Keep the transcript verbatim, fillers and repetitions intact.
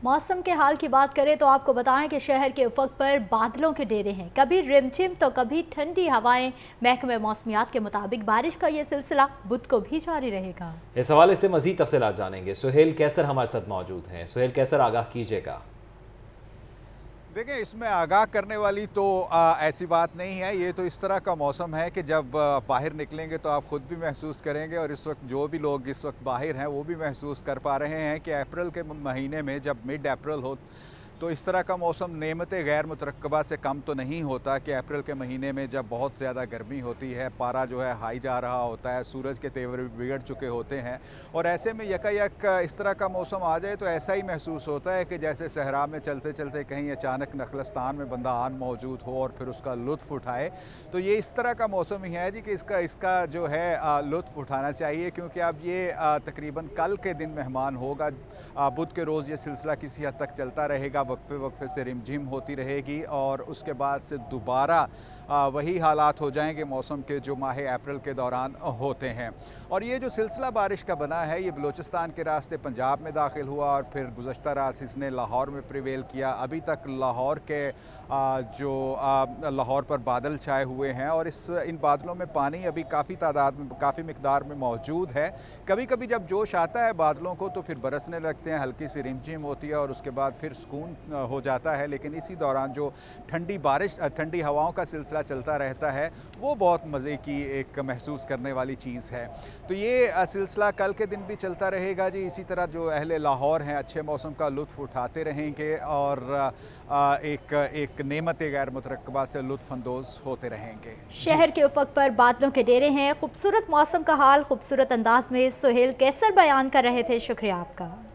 मौसम के हाल की बात करें तो आपको बताएं कि शहर के उफक पर बादलों के डेरे हैं। कभी रिमझिम तो कभी ठंडी हवाएं। महकमे मौसमियात के मुताबिक बारिश का ये सिलसिला बुध को भी जारी रहेगा। इस हवाले से मजीद तफसीलात जानेंगे। सुहेल कैसर हमारे साथ मौजूद हैं। सुहेल कैसर, आगाह कीजिएगा। देखिए, इसमें आगाह करने वाली तो आ, ऐसी बात नहीं है। ये तो इस तरह का मौसम है कि जब आ, बाहर निकलेंगे तो आप ख़ुद भी महसूस करेंगे, और इस वक्त जो भी लोग इस वक्त बाहर हैं वो भी महसूस कर पा रहे हैं कि अप्रैल के महीने में जब मिड अप्रैल हो तो इस तरह का मौसम नेमत गैर मुतरक्कबा से कम तो नहीं होता कि अप्रैल के महीने में जब बहुत ज़्यादा गर्मी होती है, पारा जो है हाई जा रहा होता है, सूरज के तेवर बिगड़ चुके होते हैं, और ऐसे में यकायक इस तरह का मौसम आ जाए तो ऐसा ही महसूस होता है कि जैसे सहरा में चलते चलते कहीं अचानक नखलस्तान में बंदा आन मौजूद हो और फिर उसका लुत्फ़ उठाए। तो ये इस तरह का मौसम ही है जी कि इसका इसका जो है लुत्फ़ उठाना चाहिए, क्योंकि अब ये तकरीबन कल के दिन मेहमान होगा। बुध के रोज़ ये सिलसिला किसी हद तक चलता रहेगा, वक्फे वक्फे से रिमझिम होती रहेगी, और उसके बाद से दोबारा वही हालात हो जाएंगे मौसम के जो माह अप्रैल के दौरान होते हैं। और ये जो सिलसिला बारिश का बना है ये बलूचिस्तान के रास्ते पंजाब में दाखिल हुआ और फिर गुज़श्ता रात इसने लाहौर में प्रिवेल किया। अभी तक लाहौर के जो लाहौर पर बादल छाए हुए हैं, और इस इन बादलों में पानी अभी काफ़ी तादाद में काफ़ी मिकदार में मौजूद है। कभी कभी जब जोश आता है बादलों को तो फिर बरसने लगते हैं, हल्की सी रिमझिम होती है और उसके बाद फिर सुकून हो जाता है। लेकिन इसी दौरान जो ठंडी बारिश ठंडी हवाओं का सिलसिला चलता रहता है वो बहुत मज़े की एक महसूस करने वाली चीज़ है। तो ये सिलसिला कल के दिन भी चलता रहेगा जी। इसी तरह जो अहले लाहौर हैं अच्छे मौसम का लुत्फ़ उठाते रहेंगे और एक एक नेमत गैर मुतरक्कबा से लुत्फ़ अंदोज़ होते रहेंगे। शहर के उफक पर बादलों के डेरे हैं। खूबसूरत मौसम का हाल खूबसूरत अंदाज में सुहेल कैसर बयान कर रहे थे। शुक्रिया आपका।